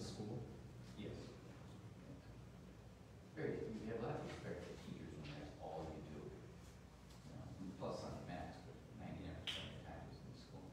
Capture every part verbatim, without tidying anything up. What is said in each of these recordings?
school? Yes. Very, you have a lot of respect for teachers when that's all you do. You know, plus on the max, but ninety-nine percent of the time is in school.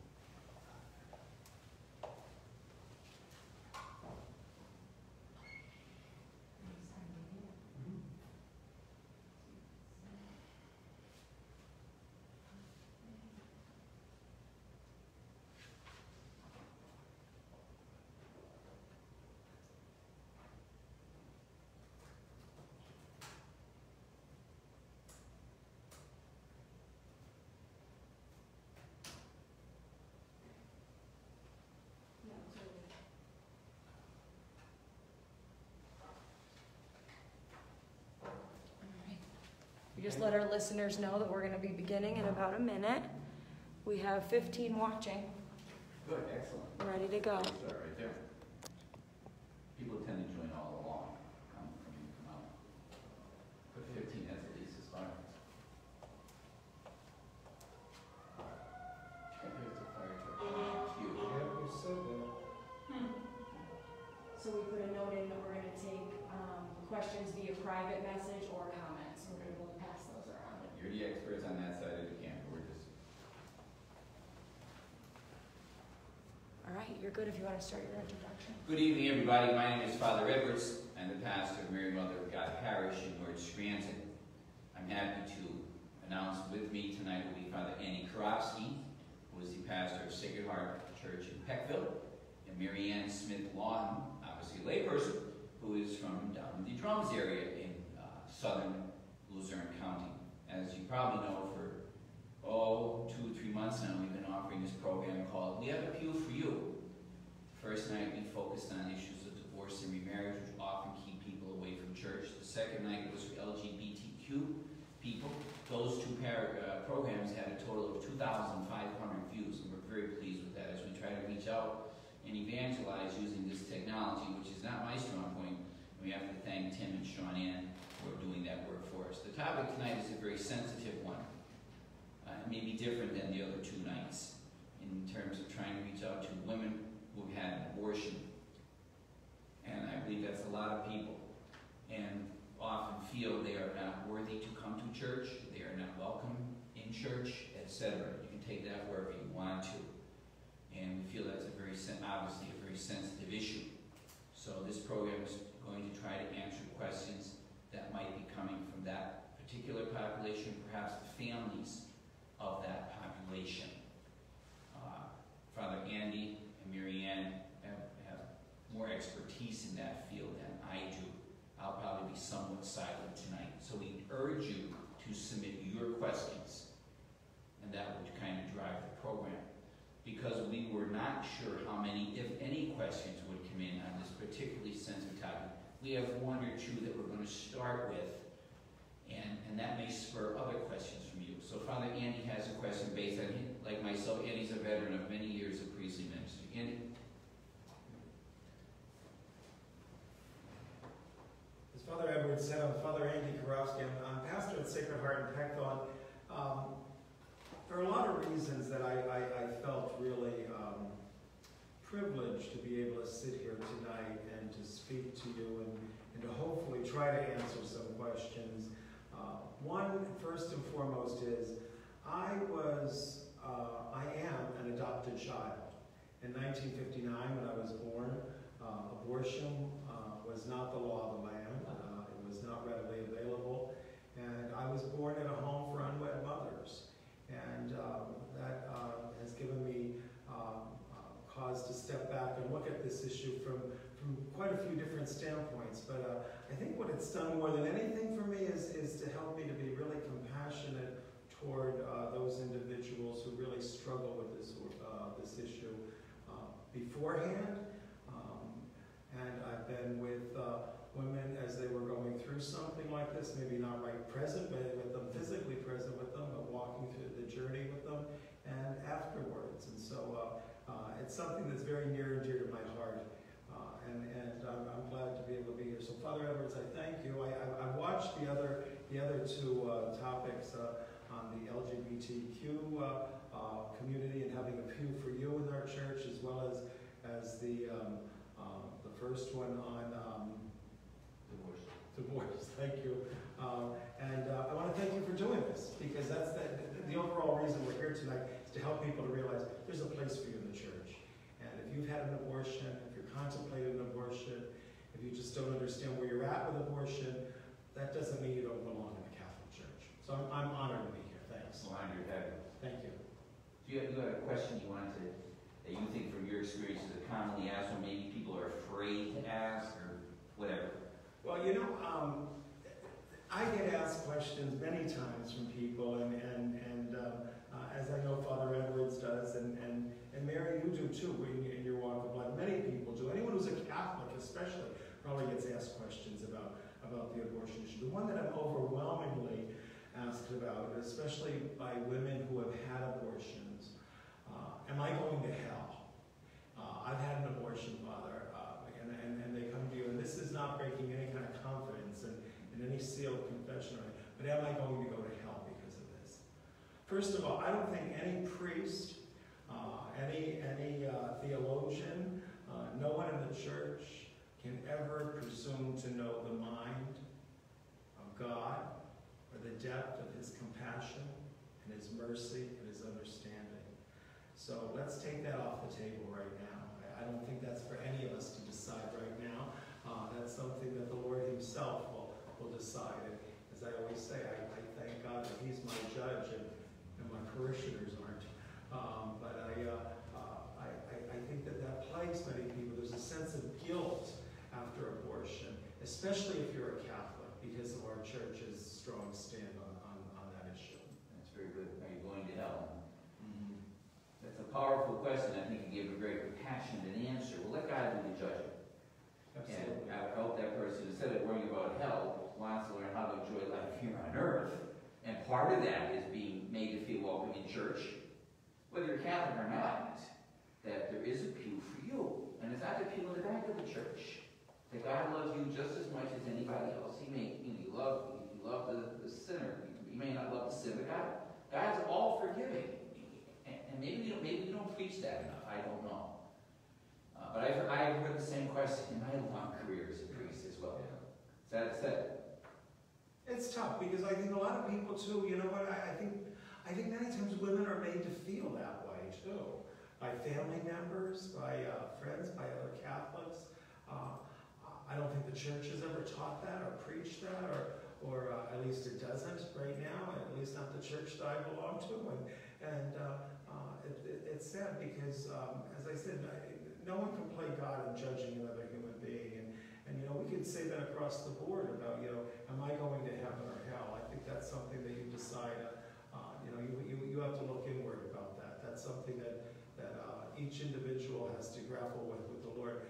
We just let our listeners know that we're going to be beginning in about a minute. We have fifteen watching. Good, excellent. Ready to go. Start right there. People tend to join all along. Come from in, come out. But fifteen, that's at least a start. And there's the fire truck. Cute. Yeah, you said that. So we put a note in that we're going to take um, questions via private message or comments. We're going to pass those around. You're the experts on that side of the camp. We're just All right, you're good if you want to start your introduction. Good evening, everybody. My name is Father Edwards. I'm the pastor of Mary Mother of God Parish in North Scranton. I'm happy to announce with me tonight will be Father Andy Karofsky, who is the pastor of Sacred Heart Church in Peckville, and Mary Ann Smith Lawton, obviously a layperson, who is from down in the Drums area in uh, southern Luzerne County. As you probably know, for oh, two or three months now, we've been offering this program called We Have a Pew for You. The first night we focused on issues of divorce and remarriage, which often keep people away from church. The second night was for L G B T Q people. Those two par uh, programs had a total of two thousand five hundred views, and we're very pleased with that as we try to reach out and evangelize using this technology, which is not my strong point. We have to thank Tim and Sean Ann for doing that work for us. The topic tonight is a very sensitive one. Uh, it may be different than the other two nights in terms of trying to reach out to women who've had an abortion. And I believe that's a lot of people, and often feel they are not worthy to come to church, they are not welcome in church, et cetera. You can take that wherever you want to. And we feel that's a very, obviously a very sensitive issue. So this program is going to try to answer questions that might be coming from that particular population, perhaps the families of that population. Uh, Father Andy and Mary Ann have, have more expertise in that field than I do. I'll probably be somewhat silent tonight. So we urge you to submit your questions, and that would kind of drive the program. Because we were not sure how many, if any, questions would come in on this particularly sensitive topic. We have one or two that we're going to start with, and, and that may spur other questions from you. So Father Andy has a question based on him. Like myself, Andy's a veteran of many years of priestly ministry. Andy? As Father Edwards said, I'm Father Andy Karofsky. I'm, I'm pastor at Sacred Heart in Peckville. Um, there are a lot of reasons that I, I, I felt really um, privileged to be able to sit here tonight and to speak to you and, and to hopefully try to answer some questions. Uh, one, first and foremost, is I was, uh, I am an adopted child. In nineteen fifty-nine, when I was born, uh, abortion uh, was not the law of the land. Uh, it was not readily available. And I was born in a home for unwed mothers. And um, that uh, has given me um, uh, cause to step back and look at this issue from, from quite a few different standpoints. But uh, I think what it's done more than anything for me is, is to help me to be really compassionate toward uh, those individuals who really struggle with this, uh, this issue uh, beforehand. Um, and I've been with uh, women as they were going through something like this, maybe not right present, but with them, physically present with them, but walking through the journey with them, and afterwards. And so uh, uh, it's something that's very near and dear to my heart. Uh, and and I'm, I'm glad to be able to be here. So Father Edwards, I thank you. I, I, I watched the other, the other two uh, topics uh, on the L G B T Q uh, uh, community and having a pew for you in our church, as well as, as the, um, um, the first one on um, Divorce. divorce. Thank you. Um, and uh, I want to thank you for doing this, because that's the, the, the overall reason we're here tonight, is to help people to realize there's a place for you in the church. And if you've had an abortion, if you're contemplating an abortion, if you just don't understand where you're at with abortion, that doesn't mean you don't belong in the Catholic Church. So I'm, I'm honored to be here. Thanks. Well, I'm your head. Thank you. Do you have, you have a question you wanted to, that you think from your experience is commonly asked, or maybe people are afraid to ask, or whatever? Well, you know, um, I get asked questions many times from people, and, and, and uh, uh, as I know Father Edwards does, and, and, and Mary, you do too in, in your walk of life. Many people do. Anyone who's a Catholic especially probably gets asked questions about, about the abortion issue. The one that I'm overwhelmingly asked about, especially by women who have had abortions, uh, am I going to hell? Uh, I've had an abortion, Father, uh, and, and, and they come to you, and this is not breaking any kind of confidence in, in any sealed confession, right? But am I going to go to hell because of this? First of all, I don't think any priest, uh, any, any uh, theologian, uh, no one in the church can ever presume to know the mind of God, or the depth of his compassion and his mercy and his understanding. So let's take that off the table right now. I, I don't think that's for any of us to decide right now. Uh, that's something that the Lord himself will, will decide. And as I always say, I, I thank God that he's my judge and, and my parishioners aren't. Um, but I, uh, uh, I, I, I think that that plagues many people. There's a sense of guilt after abortion, especially if you're a Catholic, because of our church's strong stand on, on, on that issue. That's very good. Are you going to hell? Mm-hmm. That's a powerful question. I think you gave a very passionate answer. Well, let God do the judging. Absolutely. And I hope that person, instead of worrying about hell, wants to learn how to enjoy life here on earth. And part of that is being made to feel welcome in church, whether you're Catholic or not, that there is a pew for you. And it's not the pew in the back of the church. That God loves you just as much as anybody else. He may, you know, you love, you love the, the sinner. You may not love the sin, but God, God's all forgiving. And, and maybe we don't, maybe we don't preach that enough. I don't know. Uh, but I've, I've heard the same question in my long career as a priest as well. Is that said? It's tough, because I think a lot of people too, you know what, I, I think I think many times women are made to feel that way too. By family members, by uh, friends, by other Catholics. Uh, I don't think the church has ever taught that or preached that, or, or uh, at least it doesn't right now, at least not the church that I belong to. And, and uh, uh, it, it, it's sad because, um, as I said, no one can play God in judging another human being. And, and, you know, we can say that across the board about, you know, am I going to heaven or hell? I think that's something that you decide, uh, uh, you know, you, you, you have to look inward about that. That's something that, that uh, each individual has to grapple with with the Lord.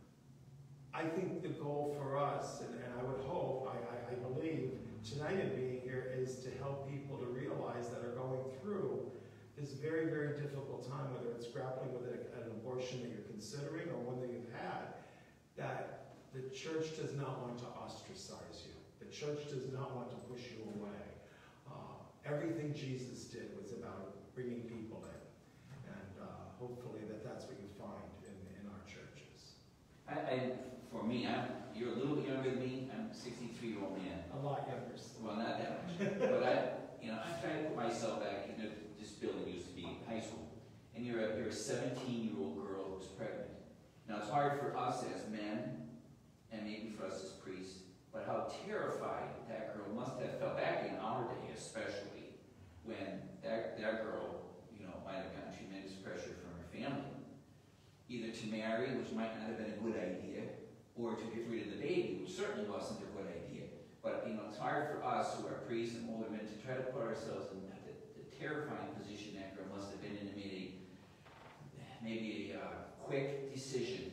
I think the goal for us, and, and I would hope, I, I, I believe, tonight in being here is to help people to realize that are going through this very, very difficult time, whether it's grappling with a, an abortion that you're considering or one that you've had, that the church does not want to ostracize you. The church does not want to push you away. Uh, everything Jesus did was about bringing people in. And uh, hopefully that that's what you find in, in our churches. I, I, for me, I'm, you're a little younger than me. I'm a sixty-three-year-old man. A lot younger. Well, not that much. But I, you know, I'm trying to put myself back. You know, this building used to be high school, and you're a you're a seventeen-year-old girl who's pregnant. Now it's hard for us as men, and maybe for us as priests, but how terrified that girl must have felt back in our day, especially when that that girl, you know, might have gotten tremendous pressure from her family, either to marry, which might not have been a good idea, or to get rid of the baby, which certainly wasn't a good idea. But, you know, it's hard for us who are priests and older men to try to put ourselves in the, the terrifying position that girl must have been in and made a, maybe a uh, quick decision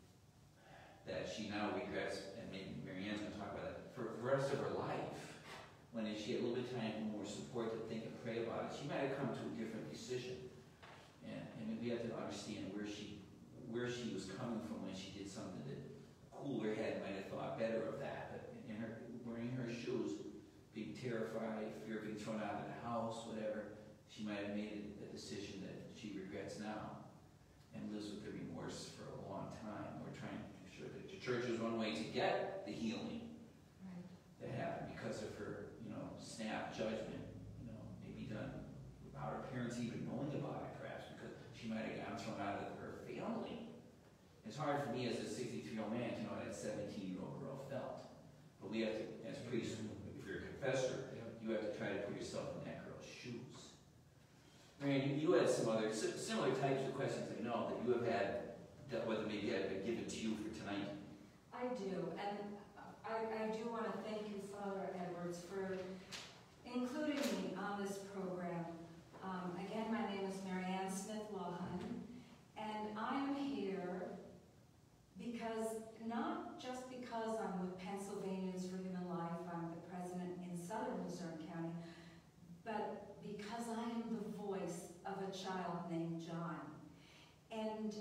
that she now regrets, and maybe Mary Ann's going to talk about that, for the rest of her life. When she had a little bit of time, more support to think and pray about it, she might have come to a different decision. And, and we have to understand where she where she was coming from when she did something that cooler head might have thought better of that. But in her, wearing her shoes, being terrified, fear of being thrown out of the house, whatever, she might have made a decision that she regrets now and lives with the remorse for a long time. We're trying to make sure that It's hard for me as a sixty-three-year-old man to know how that seventeen-year-old girl felt. But we have to, as priests, if you're a confessor, you have to try to put yourself in that girl's shoes. Marianne, you, you had some other similar types of questions I know that you have had, that whether maybe had been given to you for tonight. I do, and I, I do want to thank you, Father Edwards, for including me on this program. Um, again, my name is Marianne Smith-Lawhon, and I'm here because, not just because I'm with Pennsylvanians for Human Life, I'm the president in Southern Luzerne County, but because I am the voice of a child named John. And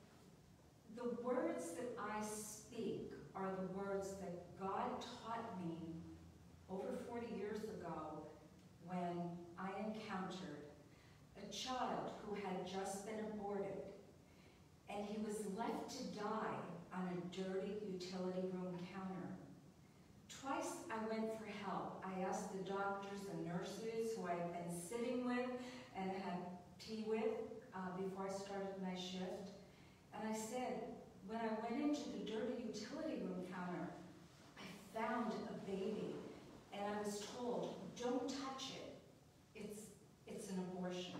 the words that I speak are the words that God taught me over forty years ago when I encountered a child who had just been aborted, and he was left to die on a dirty utility room counter. Twice I went for help. I asked the doctors and nurses who I had been sitting with and had tea with uh, before I started my shift, and I said, when I went into the dirty utility room counter, I found a baby, and I was told, don't touch it. It's, it's an abortion.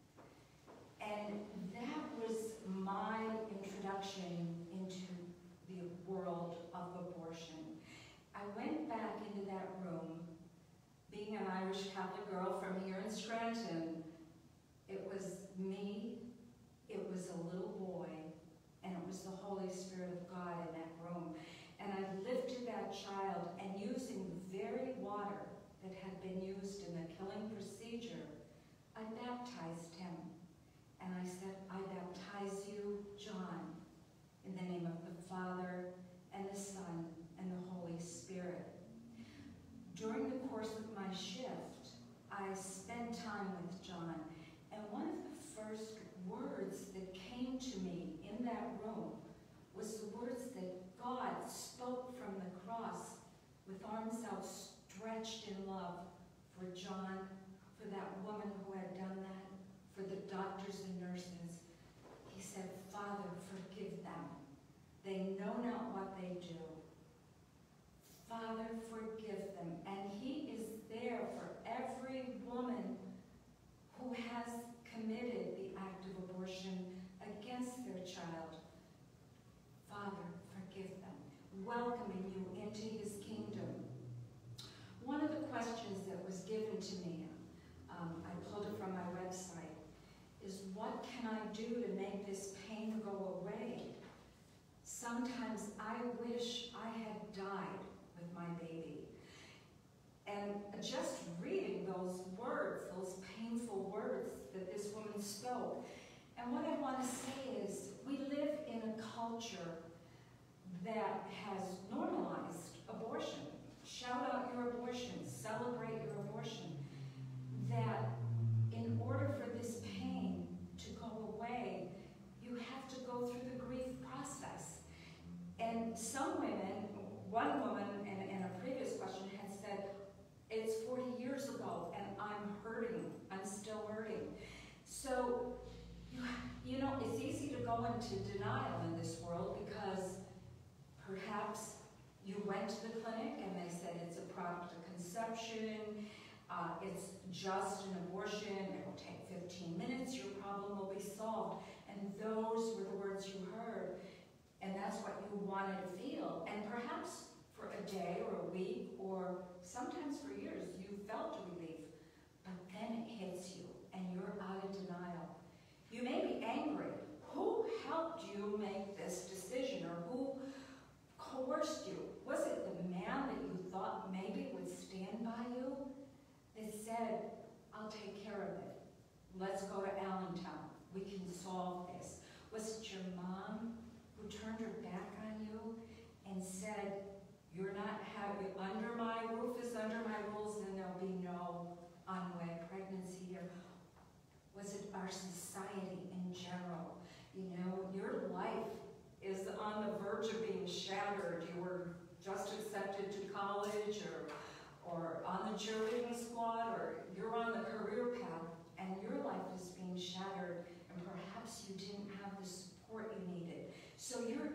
And that was my introduction into the world of abortion. I went back into that room, being an Irish Catholic girl from here in Scranton. It was me, it was a little boy, and it was the Holy Spirit of God in that room. And I lifted that child, and using the very water that had been used in the killing procedure, I baptized him. And I said, I baptize you, John, in the name of the Father, and the Son, and the Holy Spirit. During the course of my shift, I spent time with John, and one of the first words that came to me in that room was the words that God spoke from the cross with arms outstretched in love for John, for that woman who had done that, for the doctors and nurses. He said, Father, forgive them. They know not what they do. Father, forgive them. And he is there for every woman who has committed the act of abortion against their child. Father, forgive them, welcoming you into his kingdom. One of the questions that was given to me, um, I pulled it from my website, is what can I do to make this pain go away? Sometimes I wish I had died with my baby. And just reading those words, those painful words that this woman spoke, and what I want to say is, we live in a culture that has normalized abortion. Shout out your abortion, celebrate your abortion. That in order for this pain to go away, you have to go through the grief process. And some women, one woman in, in a previous question had said, it's forty years ago and I'm hurting, I'm still hurting. So, you, you know, it's easy to go into denial in this world because perhaps you went to the clinic and they said it's a product of conception, uh, it's just an abortion, it will take fifteen minutes, your problem will be solved. And those were the words you heard, and that's what you wanted to feel. And perhaps for a day or a week or sometimes for years, you felt relief, but then it hits you and you're out of denial. You may be angry. Who helped you make this decision, or who coerced you? Was it the man that you thought maybe would stand by you that said, I'll take care of it. Let's go to Allentown. We can solve this. Was it your mom who turned her back on you and said, you're not having, under my roof is under my rules, and there'll be no unwed pregnancy here? Was it our society in general? You know, your life is on the verge of being shattered. You were just accepted to college, or, or on the cheerleading squad, or you're on the career path, and your life is being shattered, and perhaps you didn't have the support you needed. So you're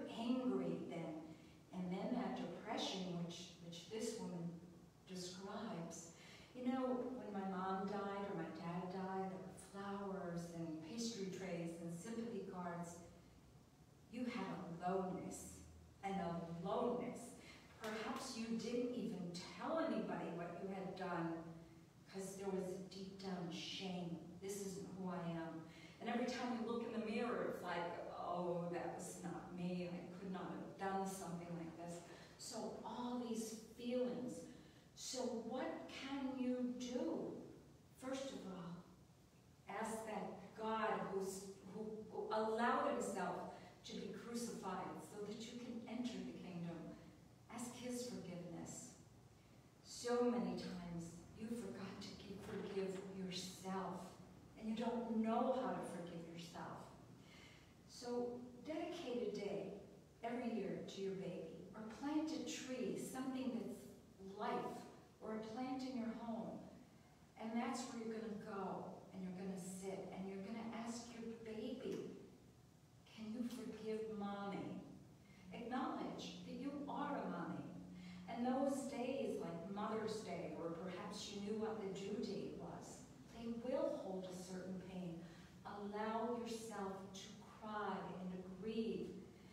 You had a lowness and a lowness. Perhaps you didn't even tell anybody what you had done because there was a deep down shame. This isn't who I am. And every time you look in the mirror, it's like, oh, that was not me. I could not have done something like this. So all these feelings. So what can you do? First of all, ask that God who's, who allowed himself to be crucified so that you can enter the kingdom. Ask his forgiveness. So many times you forgot to forgive yourself, and you don't know how to forgive yourself. So dedicate a day every year to your baby, or plant a tree, something that's life, or a plant in your home. And that's where you're going to go, and you're going to sit, and you're going to ask your baby, can you forgive mommy? Acknowledge that you are a mommy. And those days, like Mother's Day, or perhaps you knew what the due date was, they will hold a certain pain. Allow yourself to cry and to grieve.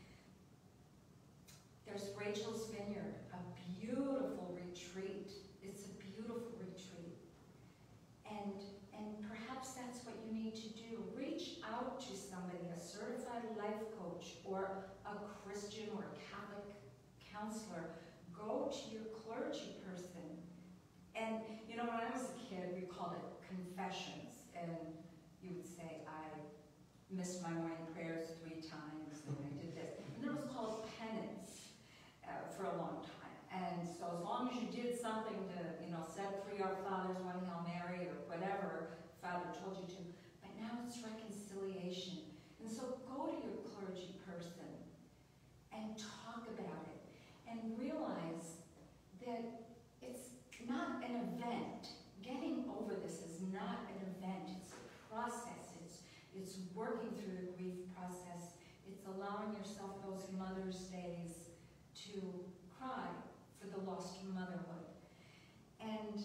There's Rachel's Vineyard, a beautiful retreat. It's a beautiful retreat. And, and perhaps that's what you need to do. Reach out to somebody, a certified life coach, or a Christian or a Catholic counselor. Go to your clergy person. And, you know, when I was a kid, we called it confessions. And you would say, I missed my morning prayers three times, and I did this. And then it was called penance uh, for a long time. And so as long as you did something to, you know, set three Our Fathers, one Hail Mary, or whatever Father told you to, but now it's reconciliation. And so go to your clergy person and talk about it, and realize that it's not an event. Getting over this is not an event. It's a process. It's, it's working through the grief process. It's allowing yourself those Mother's Days to cry for the lost motherhood. And,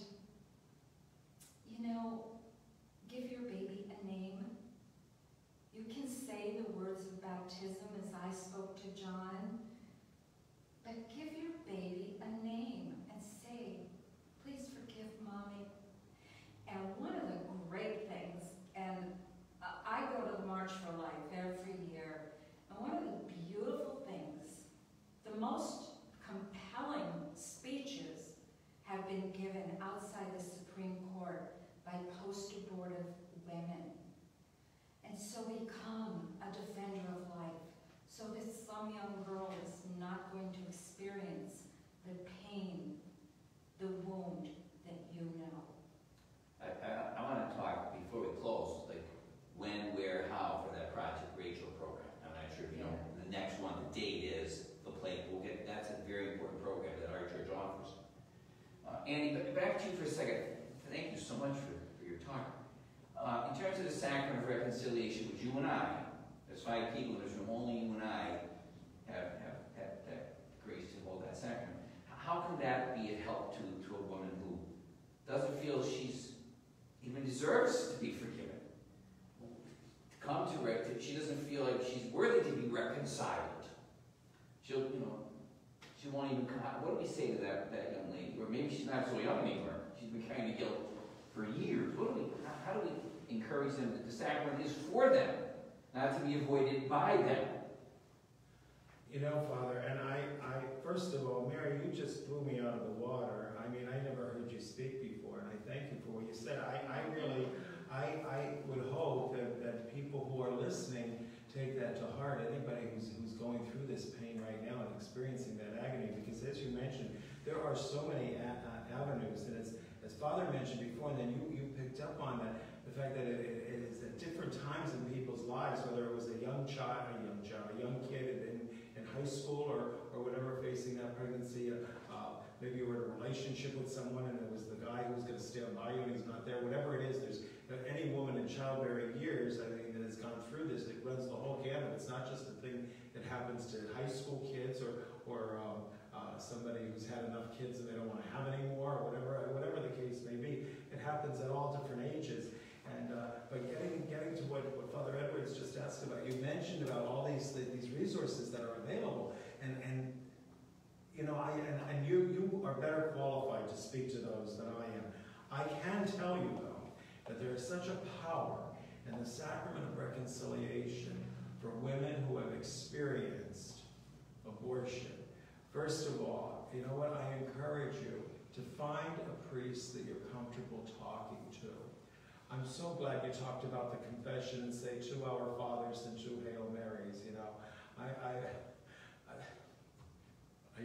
you know, give your baby a name. You can say the words of baptism as I spoke to John, but give your baby a name and say, please forgive mommy. And one of the great things, and I go to the March for Life every year, and one of the beautiful things, the most compelling speeches have been given outside the Supreme Court by post-abortive women. And so become a defender of life, so that some young girl is not going to experience the pain, the wound that you know. I, I, I want to talk, before we close, like when, where, how for that Project Rachel program. I'm not sure if you know the next one, the date is, the plate. We'll get, that's a very important program that our church offers. Uh, Annie, back to you for a second. Thank you so much for, for your talk. Uh, in terms of the sacrament of reconciliation, which you and I, as five people, there's only you and I have, have, have that grace to hold that sacrament. How can that be a help to, to a woman who doesn't feel she's even deserves to be forgiven? To come to it, she doesn't feel like she's worthy to be reconciled. She'll, you know, she won't even come out. What do we say to that, that young lady? Or maybe she's not so young anymore. She's been carrying the guilt for years. What do we, how, how do we encourage them that the sacrament is for them, not to be avoided by them? You know, Father, and I, I, first of all, Mary, you just blew me out of the water. I mean, I never heard you speak before, and I thank you for what you said. I, I really, I, I would hope that, that people who are listening take that to heart. Anybody who's, who's going through this pain right now and experiencing that agony, because as you mentioned, there are so many a, a, avenues, and it's, as Father mentioned before, and then you, you picked up on that, the fact that it, it, it is at different times in people's lives, whether it was a young child, a young child, a young kid in, in high school or, or whatever, facing that pregnancy. Uh, maybe you were in a relationship with someone and it was the guy who was going to stand by you and he's not there. Whatever it is, there's any woman in childbearing years, I mean, that has gone through this, it runs the whole gamut. It's not just a thing that happens to high school kids or, or um, uh, somebody who's had enough kids and they don't want to have any more, or whatever, whatever the case may be. It happens at all different ages. And uh, but getting getting to what, what Father Edwards just asked about, you mentioned about all these these resources. resources that are available. And, and you know, I, and, and you, you are better qualified to speak to those than I am. I can tell you, though, that there is such a power in the sacrament of reconciliation for women who have experienced abortion. First of all, you know what? I encourage you to find a priest that you're comfortable talking to. I'm so glad you talked about the confession and say two Our Fathers and two Hail Marys. You know, I, I, I,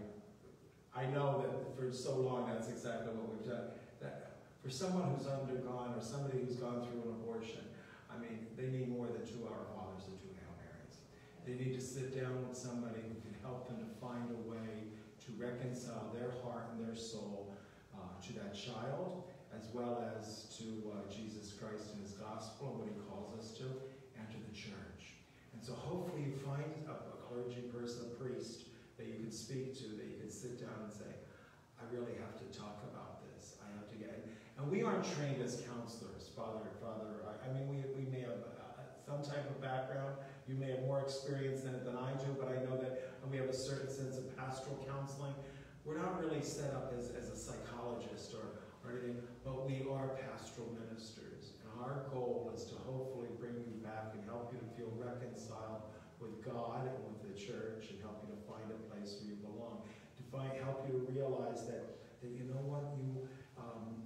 I, I know that for so long that's exactly what we've done. That for someone who's undergone or somebody who's gone through an abortion, I mean, they need more than two Our Fathers and two Hail Marys. They need to sit down with somebody who can help them to find a way to reconcile their heart and their soul uh, to that child, as well as to uh, Jesus Christ and his gospel and what he calls us to, and to the church. And so hopefully you find a, a clergy person, a priest, that you can speak to, that you can sit down and say, I really have to talk about this. I have to get it. And we aren't trained as counselors, Father, Father. I, I mean, we, we may have uh, some type of background. You may have more experience in it than I do, but I know that we have a certain sense of pastoral counseling. We're not really set up as, as a psychologist or, or anything, but we are pastoral ministers. And our goal is to hopefully bring you back and help you to feel reconciled with God and with the church, and help you to find a place where you belong. To find, help you to realize that, that you know what, you um,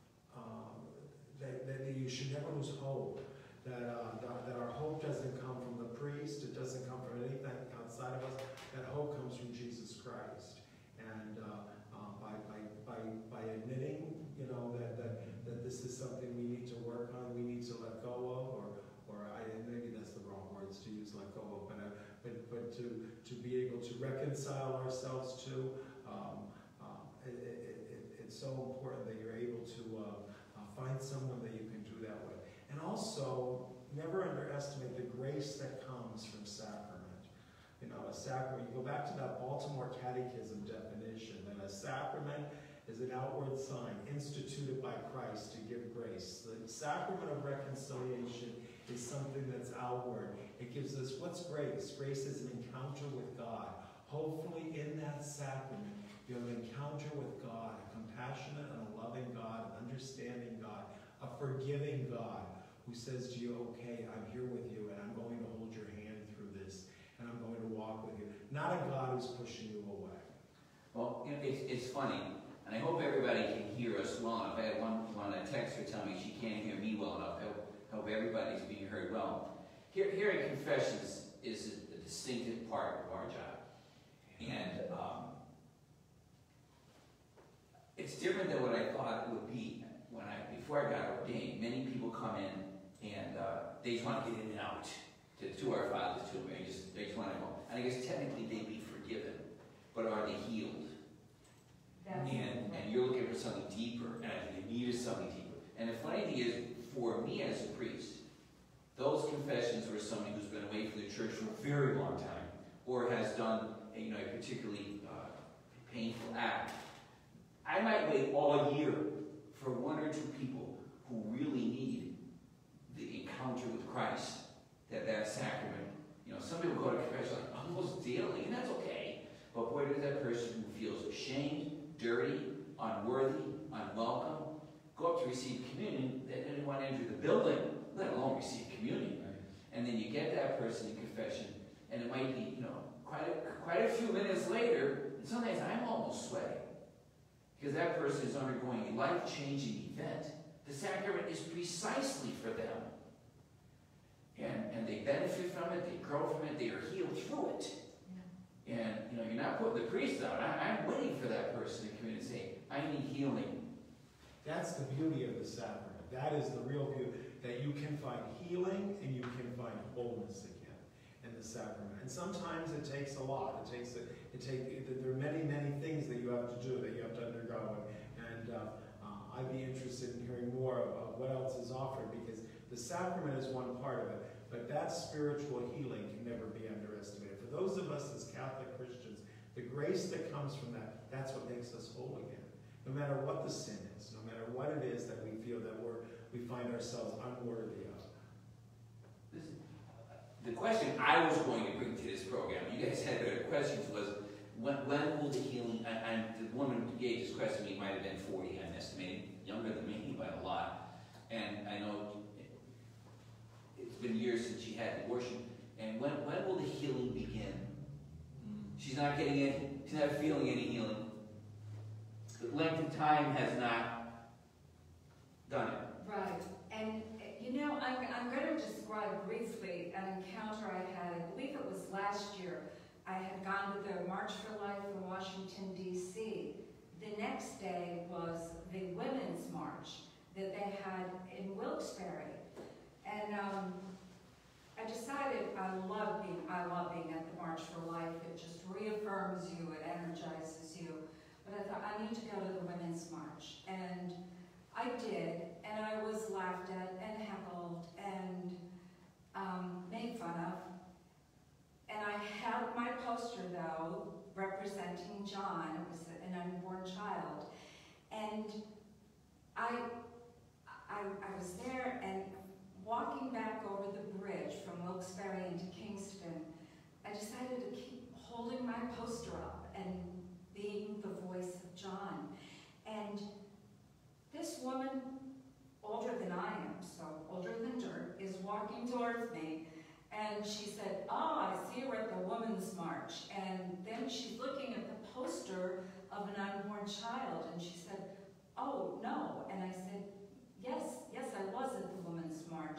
um, that, that you should never lose hope. That, uh, that, that our hope doesn't come from the priest, it doesn't come from anything outside of us. That hope comes from Jesus Christ. And uh, uh, by, by, by, by admitting, you know, that, that, that this is something we need to work on, we need to let go of, or, or I, maybe that's the wrong words to use, let go of, but, uh, but, but to, to be able to reconcile ourselves to, um, um, it, it, it, it's so important that you're able to uh, uh, find someone that you can do that with. And also, never underestimate the grace that comes from sacrament. You know, a sacrament, you go back to that Baltimore Catechism definition, that a sacrament is an outward sign instituted by Christ to give grace. The sacrament of reconciliation is something that's outward. It gives us, what's grace? Grace is an encounter with God. Hopefully in that sacrament, you'll encounter with God, a compassionate and a loving God, an understanding God, a forgiving God, who says to you, okay, I'm here with you, and I'm going to hold your hand through this, and I'm going to walk with you. Not a God who's pushing you away. Well, you know, it's, it's funny, and I hope everybody can hear us well enough. I had one, one a texter tell me she can't hear me well enough. I hope, hope everybody's being heard well. Hear, hearing confessions is a, a distinctive part of our job. And um, it's different than what I thought it would be when I, before I got ordained. Many people come in and uh, they just want to get in and out to, to Our Fathers, to Mary. Just, they just want to go. And I guess technically they'd be forgiven, but are they healed? That's and, and you're looking for something deeper, and I think they needed something deeper. And the funny thing is, for me as a priest, those confessions were somebody who's been away from the church for a very long time, or has done a, you know, a particularly uh, painful act. I might wait all year for one or two people who really need the encounter with Christ, that that sacrament. You know, some people go to confession like almost daily, and that's okay. But boy, there's that person who feels ashamed, dirty, unworthy, unwelcome. Go up to receive communion, they didn't want to enter the building, let alone receive communion. Right? And then you get that person in confession, and it might be, you know, quite a, quite a few minutes later, and sometimes I'm almost sweating. Because that person is undergoing a life-changing event. The sacrament is precisely for them. And, and they benefit from it, they grow from it, they are healed through it. Yeah. And you know, you're not putting the priest out. I, I'm waiting for that person to come in and say, I need healing. That's the beauty of the sacrament. That is the real beauty. That you can find healing and you can find wholeness again in the sacrament. And sometimes it takes a lot. It takes a, it take, there are many, many things that you have to do, that you have to undergo. And uh, uh, I'd be interested in hearing more of, of what else is offered, because the sacrament is one part of it, but that spiritual healing can never be underestimated. For those of us as Catholic Christians, the grace that comes from that, that's what makes us whole again. No matter what the sin is, no matter what it is that we feel that we're, we find ourselves unworthy of. Listen, the question I was going to bring to this program guys had better questions was, when, when will the healing, and, and the woman who gave this question to me might have been forty, I'm estimating, younger than me by a lot. And I know it's been years since she had abortion. And when, when will the healing begin? She's not getting any, she's not feeling any healing. The length of time has not done it. Right. And, you know, I'm, I'm going to describe briefly an encounter I had, I believe it was last year. I had gone to the March for Life in Washington, D C The next day was the Women's March that they had in Wilkes-Barre. And um, I decided I love being, I love being at the March for Life. It just reaffirms you, it energizes you. But I thought, I need to go to the Women's March. And I did, and I was laughed at and heckled and um, made fun of. And I had my poster, though, representing John. It was an unborn child. And I, I, I was there, and walking back over the bridge from Wilkes-Barre into Kingston, I decided to keep holding my poster up and being the voice of John. And this woman, older than I am, so older than dirt, is walking towards me. And she said, oh, I see her at the Women's March. And then she's looking at the poster of an unborn child. And she said, oh, no. And I said, yes, yes, I was at the Women's March.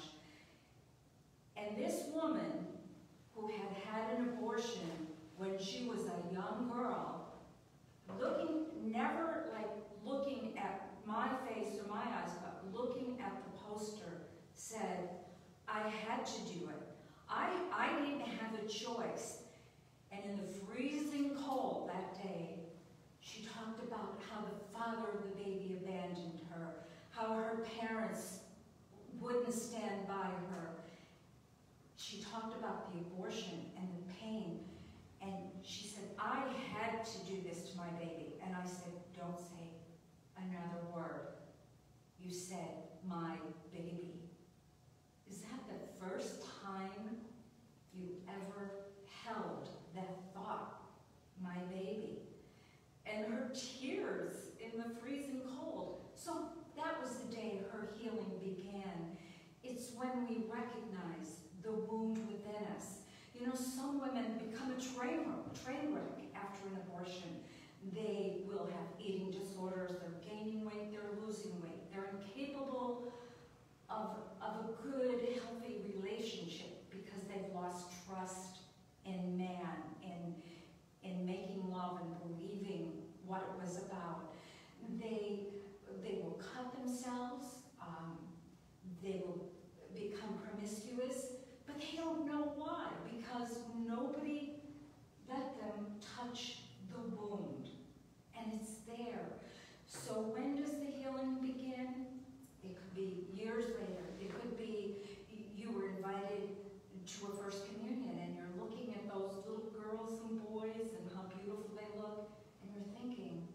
And this woman, who had had an abortion when she was a young girl, looking, never like looking at my face or my eyes, but looking at the poster, said, I had to do it. I, I didn't have a choice. And in the freezing cold that day, she talked about how the father of the baby abandoned her, how her parents wouldn't stand by her. She talked about the abortion and the pain. And she said, I had to do this to my baby. And I said, don't say another word. You said, my baby. Is that the first time you ever held that thought, my baby? And her tears in the freezing cold. So that was the day her healing began. It's when we recognize the wound within us. You know, some women become a train wreck, train wreck after an abortion. They will have eating disorders, they're gaining weight, they're losing weight. They're incapable of, of a good, healthy relationship because they've lost trust in man, in, in making love and believing what it was about. They, they will cut themselves, um, they will become promiscuous, but they don't know why, because nobody let them touch the wound, and it's there. So when does the healing begin? It could be years later. It could be you were invited to a First Communion, and you're looking at those little girls and boys and how beautiful they look, and you're thinking,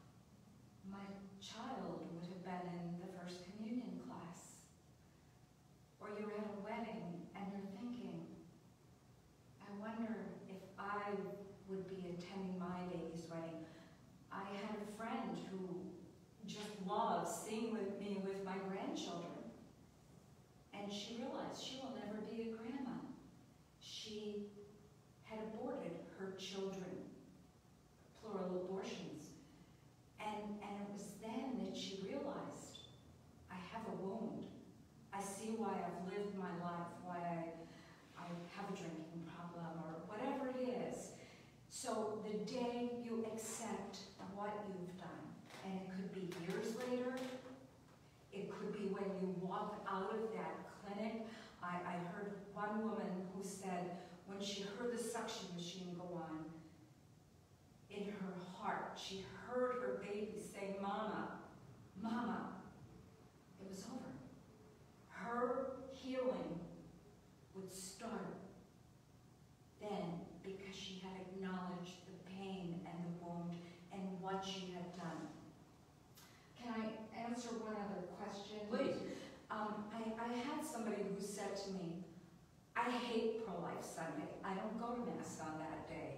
my child would have been in the First Communion class. Or you're at a wedding, and you're thinking, I wonder if I would be attending my baby's wedding. I had a friend who just loved seeing with me with my grandchildren. And she realized she will never be a grandma. She had aborted her children, plural abortions. And, and it was then that she realized, I have a wound. I see why I've lived my life, why I, I have a drinking problem, or whatever it is. So the day you accept what you've done, and it could be years later, it could be when you walk out of that clinic. I, I heard one woman who said when she heard the suction machine go on, in her heart, she heard her baby say, Mama, Mama. It was over. Her healing would start then because she had acknowledged the pain and the wound and what she had done. Can I answer one other question? Please. Um, I, I had somebody who said to me, I hate Pro-Life Sunday. I don't go to Mass on that day.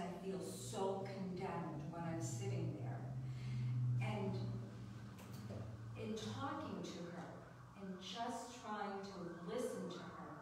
I feel so condemned when I'm sitting there. And in talking to her and just trying to listen to her,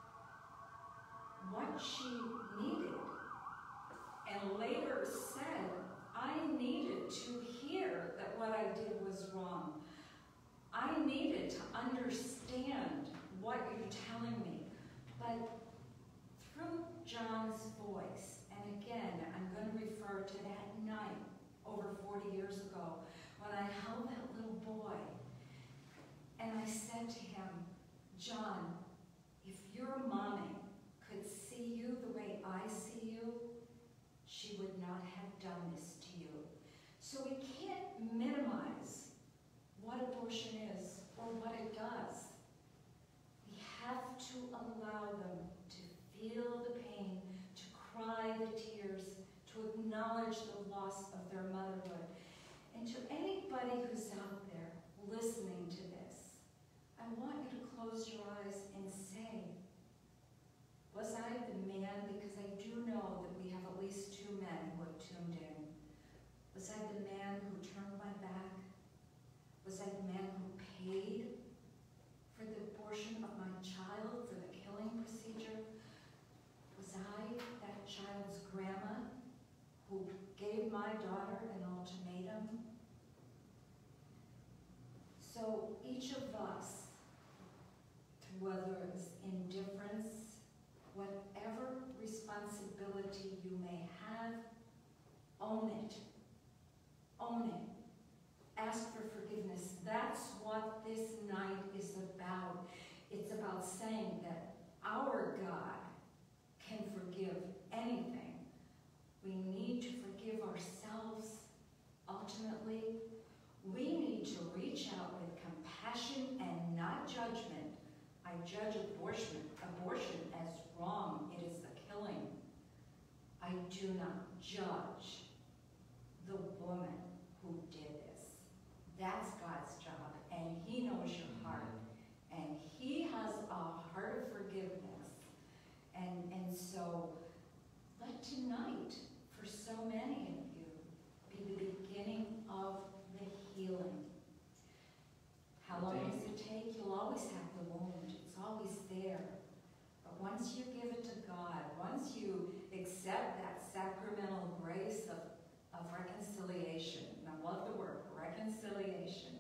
what she needed, and later said, I needed to hear that what I did was wrong. I needed to understand what you're telling me. But through John's voice, and again, I'm going to refer to that night over forty years ago when I held that little boy and I said to him, John, if your mommy could see you the way I see you, she would not have done this to you. So we can't minimize what abortion is or what it does. We have to allow them to feel the pain, to cry the tears, to acknowledge the loss of their motherhood. And to anybody who's out there listening to this, I want you to close your eyes and say, was I the man, because I do know that we have at least two men who have tuned in. Was I the man who turned my back? Was I the man who paid for the abortion of my child, for the killing procedure? Was I that child's grandma who gave my daughter an ultimatum? So each of us, whether it's indifference, whatever responsibility you may have, own it. Own it. Ask for forgiveness. That's what this night is about. It's about saying that our God can forgive anything. We need to forgive ourselves. Ultimately, we need to reach out with compassion and not judgment. I judge abortion, abortion as wrong. It is the killing. I do not judge the woman who did this. That's God's job, and He knows your heart, and He has a heart of forgiveness. And, and so, let tonight, for so many of you, be the beginning of the healing. How long does it take? You'll always have the wound. It's always there. But once you give it to God, once you accept that sacramental grace of, of reconciliation, and I love the word, reconciliation,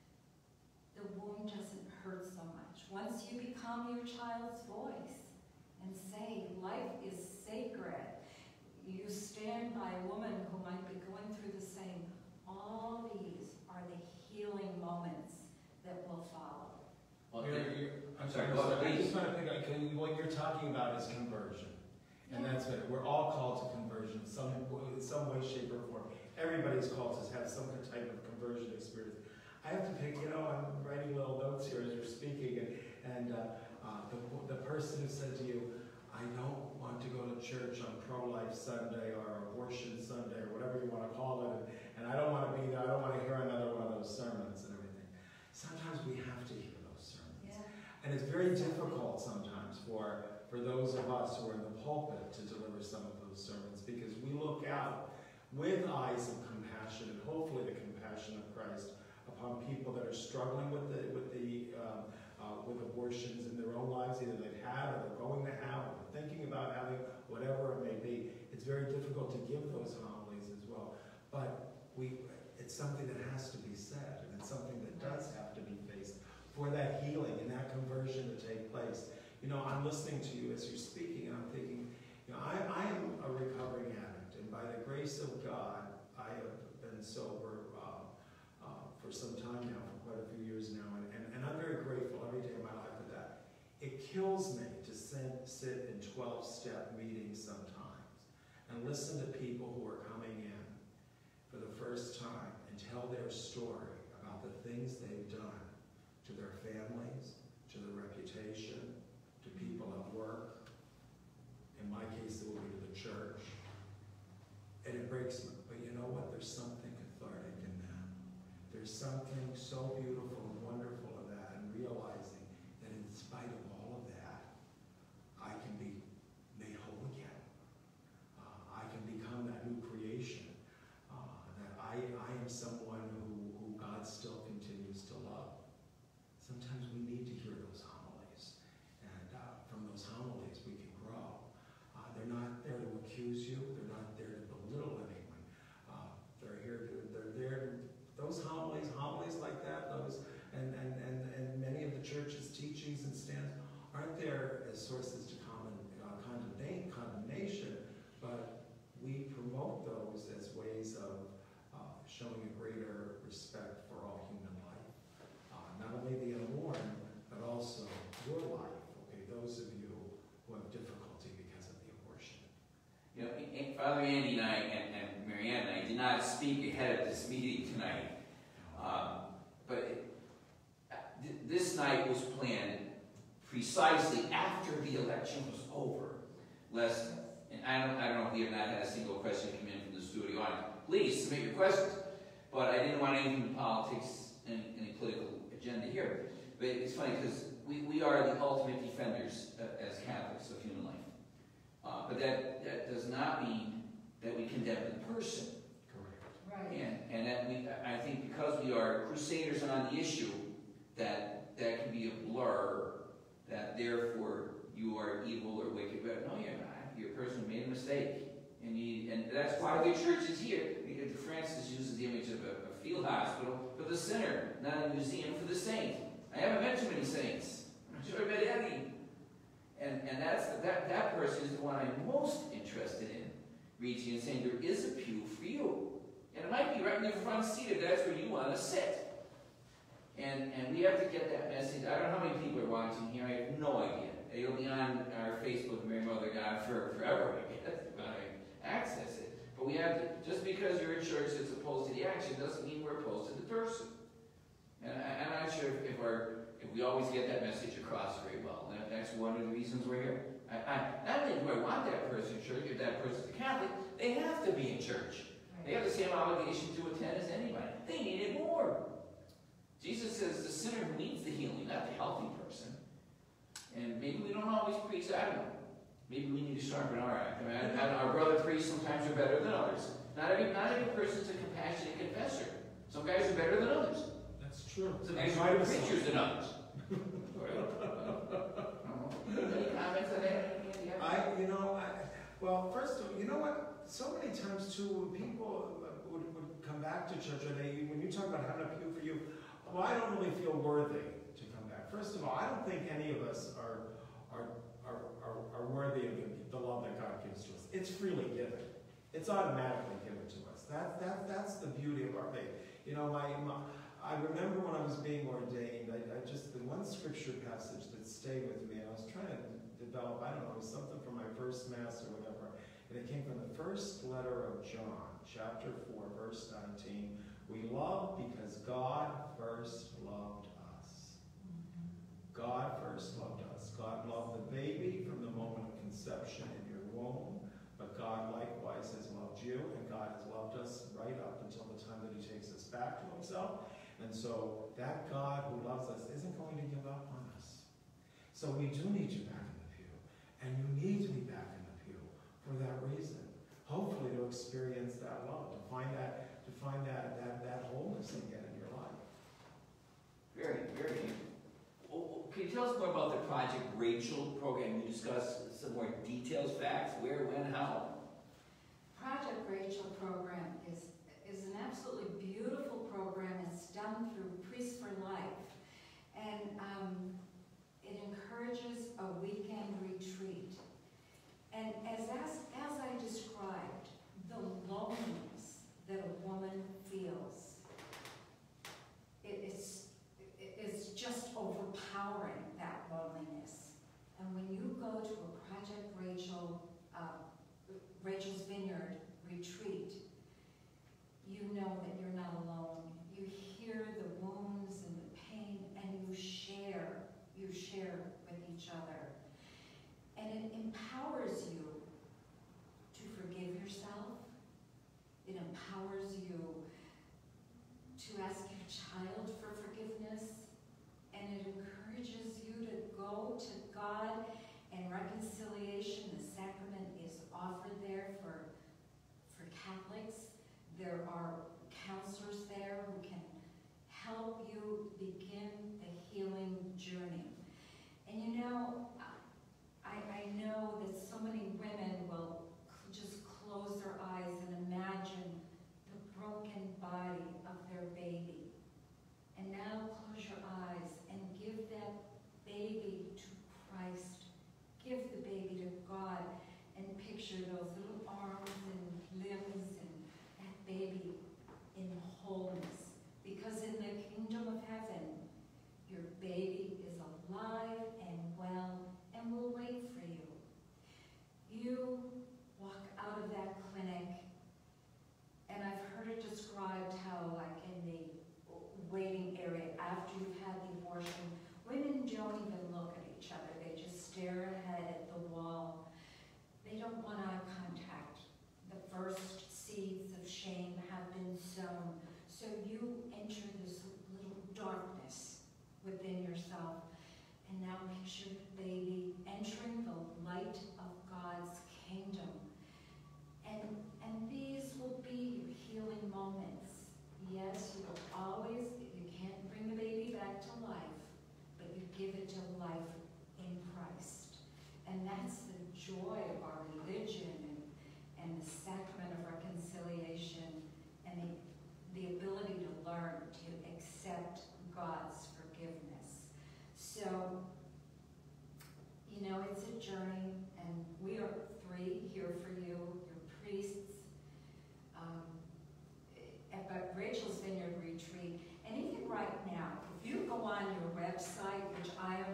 the wound doesn't hurt so much. Once you become your child's voice and say, life is sacred, you stand by a woman who might be going through the same, all these are the healing moments that will follow. Well, You're- then- you're- I'm sorry, sorry, go ahead, I please. just want to pick up, can, what you're talking about is conversion. And Yeah. that's it. We're all called to conversion, some, in some way, shape, or form. Everybody's called to have some type of conversion experience. I have to pick, you know, I'm writing little notes here as you're speaking, and, and uh, uh, the, the person who said to you, I don't want to go to church on pro-life Sunday or abortion Sunday or whatever you want to call it, and, and I don't want to be there, I don't want to hear another one of those sermons and everything. Sometimes we have to hear those sermons. Yeah. And it's very difficult sometimes for, for those of us who are in the pulpit to deliver some of those sermons, because we look out with eyes of compassion, and hopefully the compassion of Christ, upon people that are struggling with the, with the um, uh, with abortions in their own lives, either they've had or they're going to have, or they're thinking about having, whatever it may be. It's very difficult to give those homilies as well. But we, it's something that has to be said, and it's something that does have to be faced for that healing and that conversion to take place. You know, I'm listening to you as you're speaking, and I'm thinking, you know, I, I am a recovering addict, and by the grace of God, I have been sober uh, uh, for some time now, for quite a few years now, and, and, and I'm very grateful every day of my life for that. It kills me to sit, sit in twelve-step meetings sometimes and listen to people who are coming in for the first time and tell their story about the things they've done to their families, to their reputation, to people at work. In my case, it will be to the church. And it breaks me. But you know what? There's something cathartic in that. There's something so beautiful and wonderful in that, and realizing that in spite of all of that, I can be made whole again. Uh, I can become Father Andy and I, and, and Marianne and I, did not speak ahead of this meeting tonight. Um, but it, th this night was planned precisely after the election was over. Lest, and I don't, I don't know if we have not had a single question come in from the studio audience. Please submit your questions. But I didn't want anything politics, any, any political agenda here. But it's funny because we, we are the ultimate defenders uh, as Catholics of human life. Uh, but that, that does not mean that we condemn the person. Right. And, and that we, I think because we are crusaders on the issue, that that can be a blur, that therefore you are evil or wicked. But no, you're not. You're a person who made a mistake. And, you, and that's why the church is here. Francis uses the image of a, a field hospital for the sinner, not a museum for the saint. I haven't met too many saints. I'm sure I met any. And, and that's, that, that person is the one I'm most interested in reaching and saying, there is a pew for you. And it might be right in your front seat if that's where you want to sit. And, and we have to get that message. I don't know how many people are watching here. I have no idea. It'll be on our Facebook, Mary Mother God, for forever, I guess, if I access it. But we have to, just because you're a church that's opposed to the action doesn't mean we're opposed to the person. And I, I'm not sure if, if, our, if we always get that message across very well. That, that's one of the reasons we're here. I, I, not only do I want that person in church, if that person's a Catholic, they have to be in church. They have the same obligation to attend as anybody. They need it more. Jesus says the sinner who needs the healing, not the healthy person. And maybe we don't always preach, I don't know. Maybe we need to sharpen our act. I mean, I, I, our brother priests sometimes are better than others. Not every, not every person's a compassionate confessor. Some guys are better than others. That's true. Some guys are better preachers than others. Any comments on that? I, you know, I, well, first of all, you know what? So many times too, people would, would come back to church, and they, when you talk about having a pew for you, well, I don't really feel worthy to come back. First of all, I don't think any of us are are are are, are worthy of the, the love that God gives to us. It's freely given. It's automatically given to us. That that that's the beauty of our faith. You know, my, my I remember when I was being ordained, I, I just the one scripture passage that stayed with me. I was trying to develop, I don't know, it was something from my first mass or whatever. And it came from the first letter of John, chapter four, verse nineteen. We love because God first loved us. God first loved us. God loved the baby from the moment of conception in your womb, but God likewise has loved you, and God has loved us right up until the time that he takes us back to himself. And so that God who loves us isn't going to give up on us. So we do need you back in the pew, and you need to be back in the pew for that reason. Hopefully to experience that love, to find that to find that, that, that wholeness again in your life. Very, very. Well, can you tell us more about the Project Rachel program? You discuss some more details, facts, where, when, how? Project Rachel program is, is an absolutely beautiful program. It's done through Priests for Life. And um, it encourages a weekend retreat. And as, as, as I described, the loneliness that a woman feels, it is, it is just overpowering, that loneliness. And when you go to a Project Rachel, uh, Rachel's Vineyard retreat, you know that you're not alone. You hear the wounds and the pain, and you share, you share with each other. And it empowers you to forgive yourself. It empowers you to ask your child for forgiveness. And it encourages you to go to God, and reconciliation, the sacrament is offered there for, for Catholics. There are counselors there who can help you begin the healing journey. And you know, I, I know that so many women will just close their eyes and imagine the broken body of their baby. And now close your eyes and give that baby to Christ. Give the baby to God, and picture those little arms and limbs and that baby in wholeness. Because in the kingdom of heaven, your baby is alive and well and will wait for you. You walk out of that clinic here for you, your priests. Um, but Rachel's Vineyard Retreat, and even right now, if you go on your website, which I am,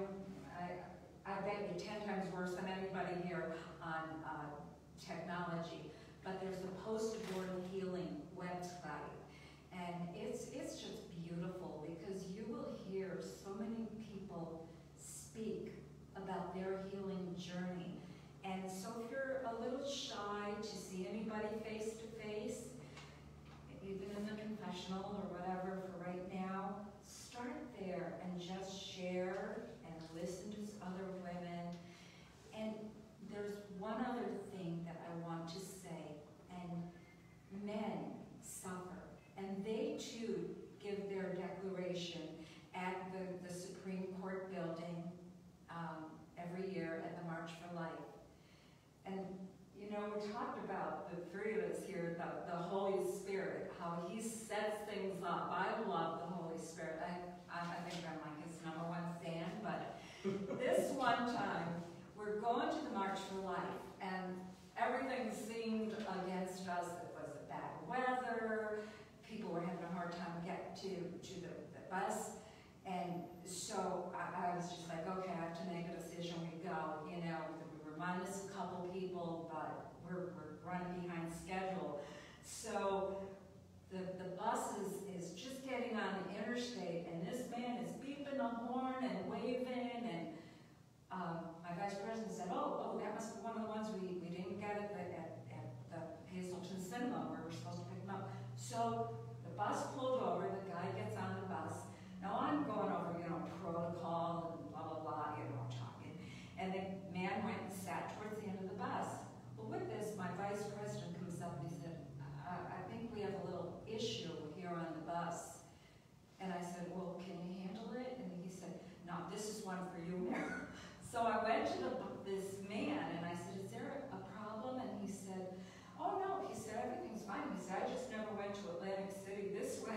I, I bet you ten times worse than anybody here on uh, technology, but there's a post-abortal healing website, and it's it's just beautiful because you will hear so many people speak about their healing journey. And so if you're a little shy to see anybody face to face, even in the confessional or whatever for right now, start there and just share and listen to other women. And there's one other thing that I want to say, and men suffer, and they too give their declaration at the, the Supreme Court building um, every year at the March for Life. And you know, we talked about, the three of us here, the, the Holy Spirit, how he sets things up. I love the Holy Spirit. I, I, I think I'm like his number one fan, but this one time, we're going to the March for Life, and everything seemed against us. It was bad weather, people were having a hard time getting to, to the, the bus, and so I, I was just like, okay, I have to make a decision, we go, you know, we were minus a couple people, but we're, we're running behind schedule. So the, the bus is, is just getting on the interstate, and this man is beeping the horn and waving, and um, my vice president said, oh, oh, that must be one of the ones we, we didn't get at the, at, at the Hazelton Cinema where we're supposed to pick him up. So the bus pulled over, the guy gets on the bus. Now I'm going over, you know, protocol and blah, blah, blah, you know, talking. And the man went and sat towards the end of the bus. Well, with this, my vice president comes up and he said, I, I think we have a little issue here on the bus. And I said, well, can you handle it? And he said, no, this is one for you, Mayor. So I went to the, this man and I said, is there a problem? And he said, oh no, he said, everything's fine. He said, I just never went to Atlantic City this way.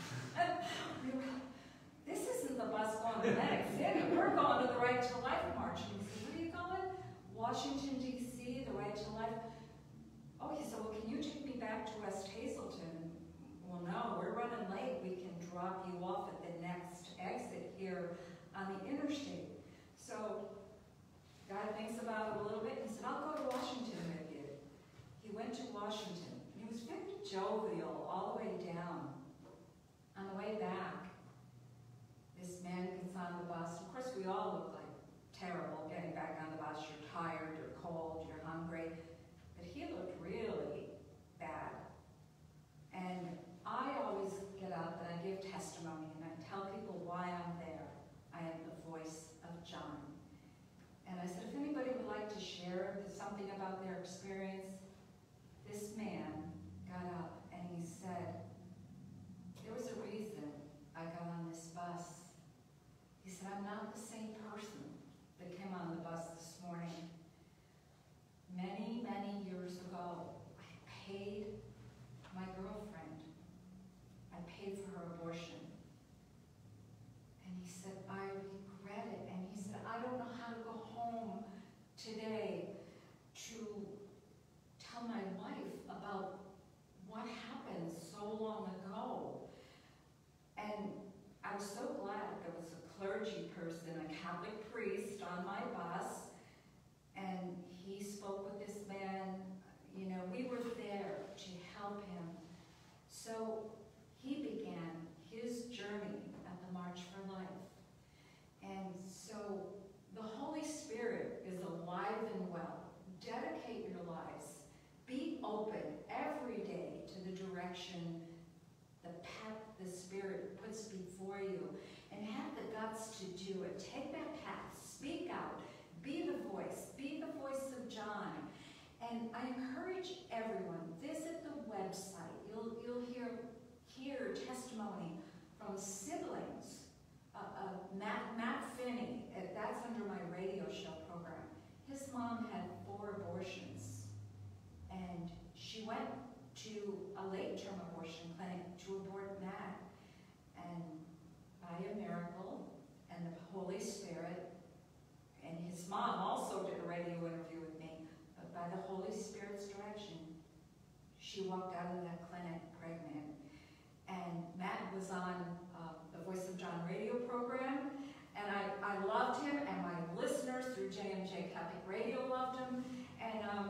We were, this isn't the bus going to Atlantic City. We're going to the Right to Life March. And he said, where are you going? Washington, D C, the Right to Life. Oh, he said, well, can you take me back to West Hazelton? Well, no, we're running late. We can drop you off at the next exit here on the interstate. So God thinks about it a little bit and said, I'll go to Washington with you. He went to Washington. He was very jovial all the way down. On the way back, this man gets on the bus. Of course, we all look like terrible getting back on the bus. You're tired, you're cold, you're hungry. But he looked really bad. And I always get up and I give testimony and I tell people why I'm there. I am the voice of John. And I said, if anybody would like to share something about their experience, this man got up and he said, there was a reason I got on this bus. He said, I'm not the same person that came on the bus this morning. Many, many years ago, I paid my girlfriend. I paid for her abortion. And he said, I regret it. And he said, I don't know how to go home today to tell my wife about what happened so long ago. And I was so glad there was a clergy person, a Catholic priest on my bus, and he spoke with this man. You know, we were there to help him. So he began his journey at the March for Life. And so the Holy Spirit is alive and well. Dedicate your lives. Be open every day to the direction the path the Spirit puts before you. And have the guts to do it. Take that path. Speak out. Be the voice. Be the voice of John. And I encourage everyone, visit the website. You'll, you'll hear, hear testimony from siblings. Uh, uh, Matt, Matt Finney, uh, that's under my radio show program. His mom had four abortions. And she went to a late-term abortion clinic to abort Matt. And by a miracle, and the Holy Spirit, and his mom also did a radio interview with me, but by the Holy Spirit She walked out of that clinic pregnant. And Matt was on uh, the Voice of John radio program, and I, I loved him, and my listeners through J M J Catholic Radio loved him. And um,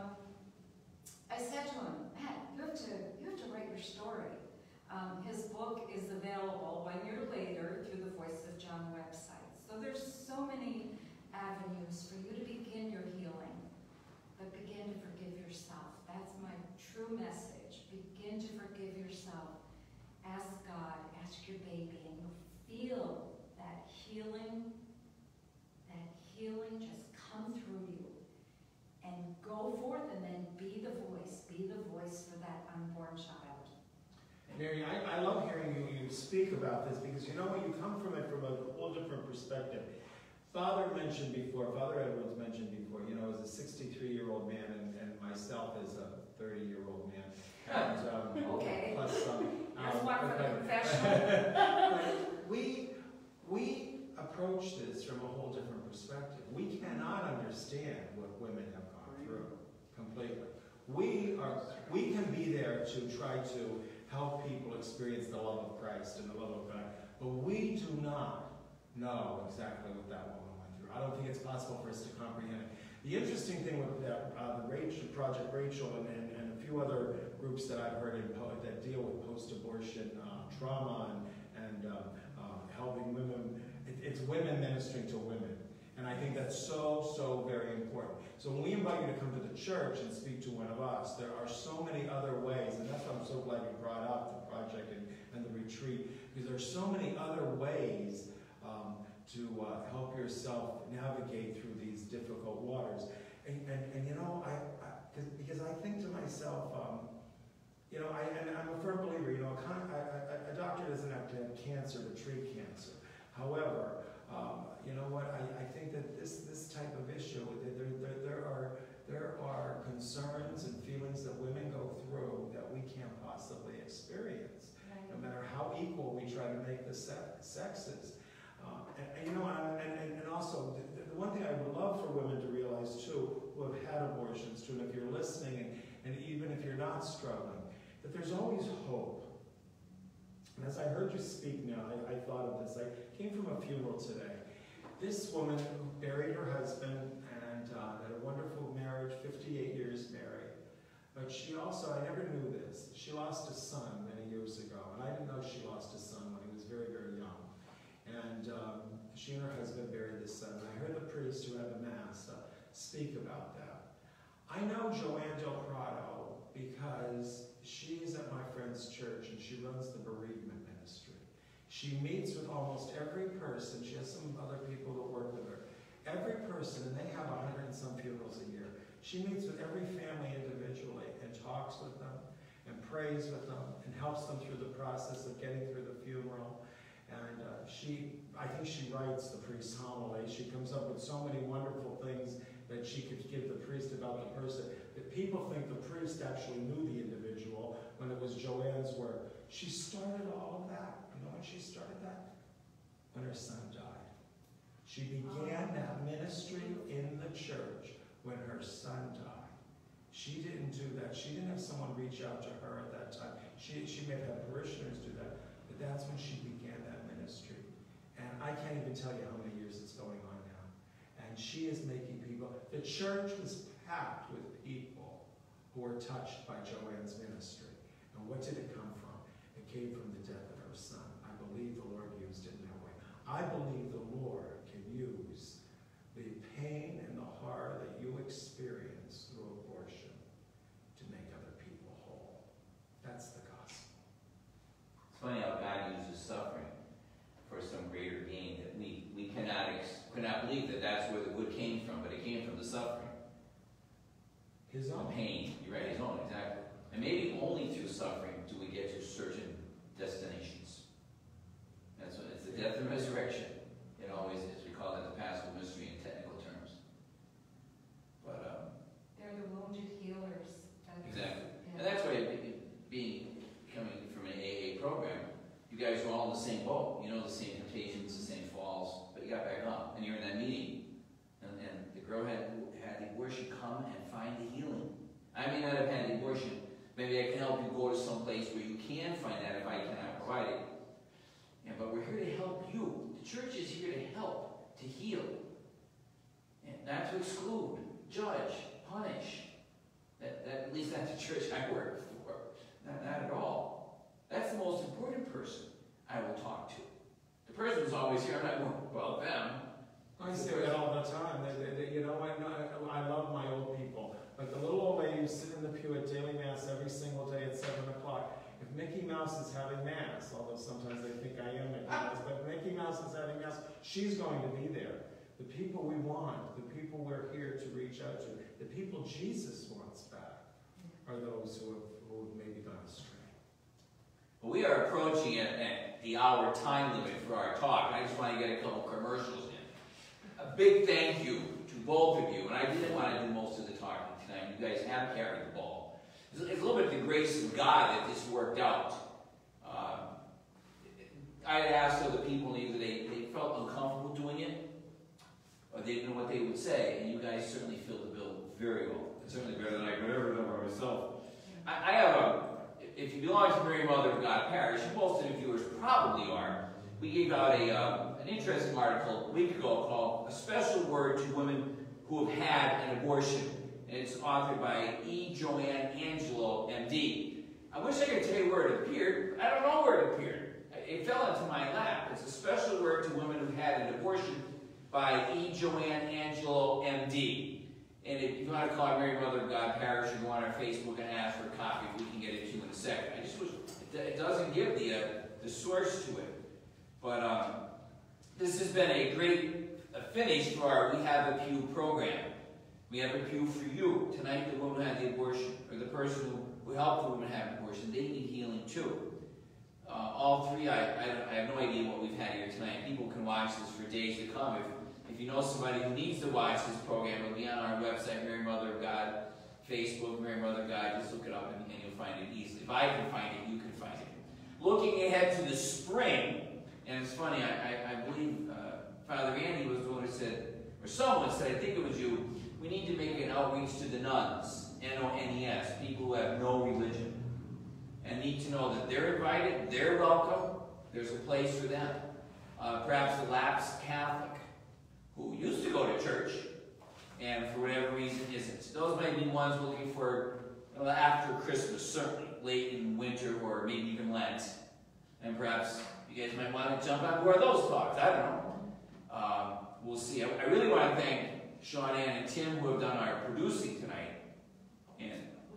I said to him, Matt, you have to, you have to write your story. Um, his book is available one year later through the Voice of John website. So there's so many avenues for you to begin your healing, but begin to forgive yourself. That's my true message. Begin to forgive yourself. Ask God, ask your baby, and you'll feel that healing, that healing just come through you. And go forth and then be the voice, be the voice for that unborn child. Mary, I, I love hearing you, you speak about this because you know when you come from it from a whole different perspective. Father mentioned before, Father Edwards mentioned before, you know, as a sixty-three-year-old man and, and myself as a thirty-year-old man. And, um, Okay. Plus some. That's um, one for the but- confessional. we, we approach this from a whole different perspective. We cannot understand what women have gone through completely. We are, we can be there to try to help people experience the love of Christ and the love of God, but we do not know exactly what that woman went through. I don't think it's possible for us to comprehend it. The interesting thing with that, uh, the Rachel, Project Rachel and, and, and a few other groups that I've heard in po that deal with post-abortion uh, trauma and, and um, uh, helping women, it, it's women ministering to women. And I think that's so, so very important. So when we invite you to come to the church and speak to one of us, there are so many other ways, and that's why I'm so glad you brought up the project and, and the retreat, because there are so many other ways um, to uh, help yourself navigate through these difficult waters. And, and, and you know, I, I because I think to myself, um, you know, I, and I'm a firm believer, you know, a, con a, a, a doctor doesn't have to have cancer to treat cancer. However, um, you know what, I, I think that this, this type of issue, there, there, there, are, there are concerns and feelings that women go through that we can't possibly experience, Right. no matter how equal we try to make the se sexes. Um, and, and, you know, and, and, and also, the, the one thing I would love for women to realize too, who have had abortions too, and if you're listening, and, and even if you're not struggling, that there's always hope. And as I heard you speak now, I, I thought of this. I came from a funeral today. This woman buried her husband and uh, had a wonderful marriage, fifty-eight years married. But she also, I never knew this, she lost a son many years ago. And I didn't know she lost a son when he was very, very young. And um, she and her husband buried the son. And I heard the priest who had the mass uh, speak about that. I know Joanne Del Prado because she is at my friend's church and she runs the bereavement ministry. She meets with almost every person. She has some other people that work with her. Every person, and they have a hundred and some funerals a year. She meets with every family individually and talks with them and prays with them and helps them through the process of getting through the funeral. And uh, she, I think she writes the priest's homily. She comes up with so many wonderful things that she could give the priest about the person. That people think the priest actually knew the individual when it was Joanne's work. She started all of that. You know when she started that? When her son died. She began that ministry in the church when her son died. She didn't do that. She didn't have someone reach out to her at that time. She, she may have had parishioners do that, but that's when she began that ministry. And I can't even tell you how many years it's going on now. And she is making people, the church was packed with people who were touched by Joanne's ministry. And what did it come from? It came from the death of her son. I believe the Lord used it in that way. I believe the Lord can use the pain and the horror that you experience through abortion to make other people whole. That's the gospel. It's funny how God uses suffering for some greater gain that we, we cannot, ex cannot believe that that's where the good came from, but it came from the suffering. His The own. pain, you're right, his own, exactly. And maybe only through suffering do we get to certain destinations. That's what, it's the death and resurrection. It always is. We call that the Paschal mystery in technical terms. But, um, They're the wounded healers. That's, exactly. yeah. And that's why, being, coming from an A A program, you guys are all in the same boat. You know the same temptations, the same falls, but you got back up. And you're in that meeting. And, and the girl had, had the abortion come and find the healing. I may not have had the abortion. Maybe maybe I can help you go to some place where you can find that if I cannot provide it. Yeah, but we're here to help you. The church is here to help, to heal, and not to exclude, judge, punish. That, that, at least that's the church I work for. Not, not at all. That's the most important person I will talk to. The person who's always here, I'm not worried about them. I say that all the time. They, they, they, you know, I, know, I love my old people. Like the little old lady who sit in the pew at daily mass every single day at seven o'clock. If Mickey Mouse is having mass, although sometimes they think I am Mickey Mouse, but if Mickey Mouse is having mass, she's going to be there. The people we want, the people we're here to reach out to, the people Jesus wants back, are those who have, who have maybe gone astray. Well, we are approaching at, at the hour time limit for our talk. I just want to get a couple commercials in. A big thank you to both of you, and I didn't want to do most of the talking tonight. You guys have carried the ball. It's, it's a little bit the grace of God that this worked out. Uh, I had asked other people either they, they felt uncomfortable doing it, or they didn't know what they would say, and you guys certainly filled the bill very well. It's certainly better than I could ever done by myself. I, I have a, if you belong to Mary Mother of God Parish, most of the viewers probably are, we gave out a, uh, an interesting article a week ago called A Special Word to Women Who Have Had an Abortion. And it's authored by E. Joanne Angelo, M D. I wish I could tell you where it appeared, but I don't know where it appeared. It fell into my lap. It's A Special Word to Women Who Have Had an Abortion by E. Joanne Angelo, M D. And if you want to call Mary Mother of God Parish or go on our Facebook and ask for a copy, we can get it to you in a second. I just wish, it doesn't give the, uh, the source to it. But um, this has been a great uh, finish for our We Have a Pew program. We have a pew for you. Tonight, the woman who had the abortion, or the person who, who helped the woman have an abortion, they need healing too. Uh, all three, I, I, I have no idea what we've had here tonight. People can watch this for days to come. If, if you know somebody who needs to watch this program, it'll be on our website, Mary Mother of God, Facebook, Mary Mother of God. Just look it up and, and you'll find it easily. If I can find it, you can find it. Looking ahead to the spring, and it's funny, I, I, I believe uh, Father Andy was the one who said, or someone said, I think it was you, we need to make an outreach to the nuns, N O N E S, people who have no religion, and need to know that they're invited, they're welcome, there's a place for them. Uh, perhaps a lapsed Catholic who used to go to church, and for whatever reason isn't. Those may be ones looking for well, after Christmas, certainly, late in winter or maybe even Lent. And perhaps you guys might want to jump on board those talks. I don't know. Um, we'll see. I, I really want to thank Sean Ann and Tim who have done our producing tonight. And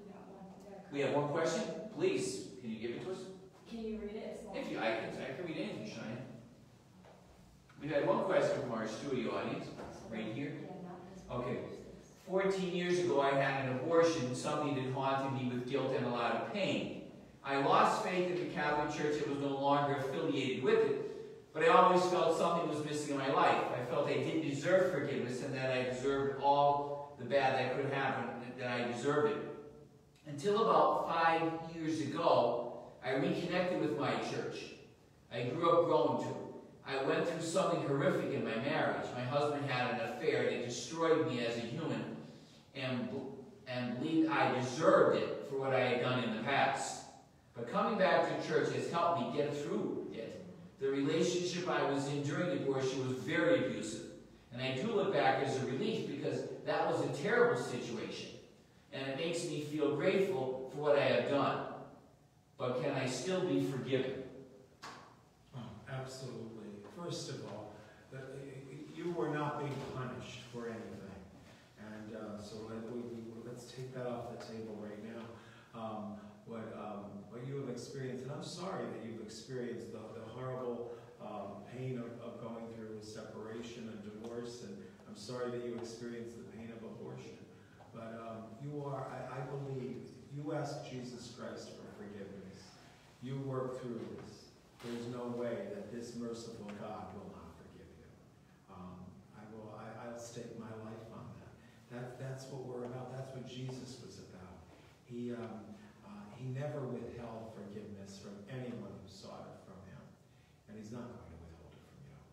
we have one question. Please, can you give it to us? Can you read it? If you, I can, I can read anything, Sean Ann. We've had one question from our studio audience, right here. Okay. fourteen years ago, I had an abortion, something that haunted me with guilt and a lot of pain. I lost faith in the Catholic Church and was no longer affiliated with it, but I always felt something was missing in my life. I felt I didn't deserve forgiveness and that I deserved all the bad that could happen, that I deserved it. Until about five years ago, I reconnected with my church. I grew up grown to. I went through something horrific in my marriage. My husband had an affair that destroyed me as a human and, and believed I deserved it for what I had done in the past. But coming back to church has helped me get through it. The relationship I was in during the abortion was very abusive. And I do look back as a relief because that was a terrible situation. And it makes me feel grateful for what I have done. But can I still be forgiven? Oh, absolutely. First of all, that you were not being punished for anything. And uh, so let, we, we, let's take that off the table right now. Um, what, um, what you have experienced, and I'm sorry that you've experienced the, the horrible um, pain of, of going through a separation and divorce, and I'm sorry that you experienced the pain of abortion. But um, you are, I, I believe, you ask Jesus Christ for forgiveness. You work through this. There's no way that this merciful God will not forgive you. Um, I will. I, I'll stake my life on that. That. That's what we're about. That's what Jesus was about. He um, uh, he never withheld forgiveness from anyone who sought it from him, and he's not going to withhold it from you.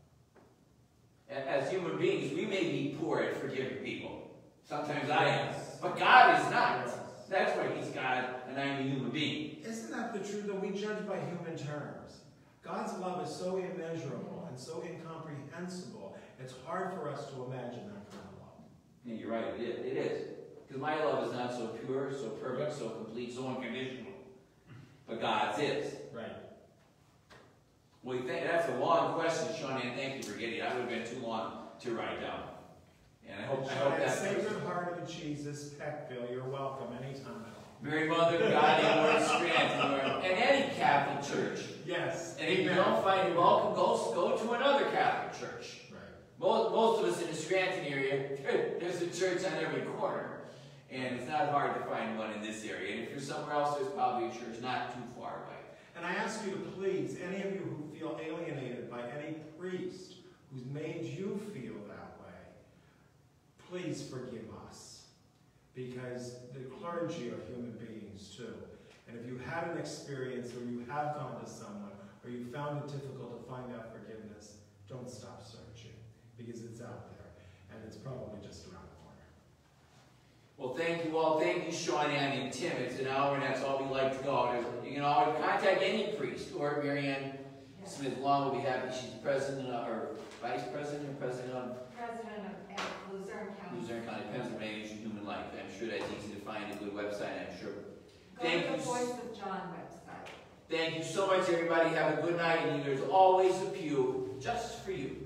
As human beings, we may be poor at forgiving people. Sometimes I am, but God is not. That's why He's God, and and I'm a human being. Isn't that the truth that we judge by human terms? God's love is so immeasurable and so incomprehensible, it's hard for us to imagine that kind of love. Yeah, you're right, it is. It is. Because my love is not so pure, so perfect, so complete, so unconditional. But God's is. Right. Well, you think, that's a long question, Sean, and thank you for getting it. I would have been too long to write down. And I hope, I hope that... Sacred Heart of Jesus, Peckville, you're welcome anytime at all. Mary Mother of God in North Scranton, or and any Catholic church. Yes. And if you don't find it welcome, go, go to another Catholic church. Right. Most, most of us in the Scranton area, there's a church on every corner. And it's not hard to find one in this area. And if you're somewhere else, there's probably a church not too far away. And I ask you to please, any of you who feel alienated by any priest who's made you feel that way, please forgive us. Because the clergy are human beings too. And if you had an experience or you have gone to someone or you found it difficult to find that forgiveness, don't stop searching. Because it's out there. And it's probably just around the corner. Well, thank you all. Thank you, Sean, Ann, and Tim. It's an hour, and that's all we like to go. There's, you can always contact any priest, or Marianne Yes. Smith Long will be happy. She's president of, or vice president, or president of President of of Luzerne County. Luzerne County, Pennsylvania, Human Life. I'm sure that's easy to find, a good website, I'm sure. Go Thank to you. the Voice of John website. Thank you so much, everybody. Have a good night, and there's always a pew just for you.